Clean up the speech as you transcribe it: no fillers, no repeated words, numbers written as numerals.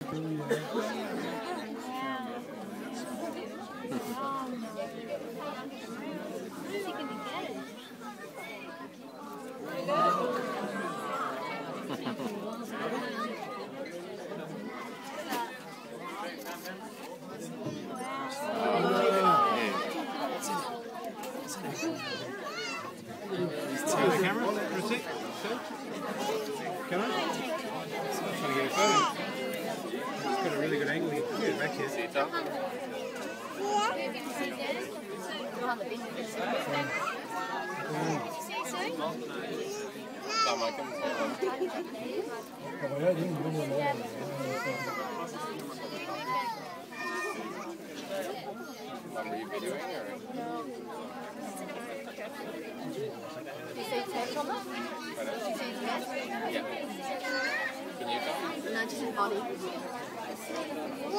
The camera? For a sec? Camera? I'm trying to get a photo. It's got a really good angle here. Yeah, back here. Were you videoing or? Did you see text on that? Did you see text? Yeah. Can you tell? No, just in body.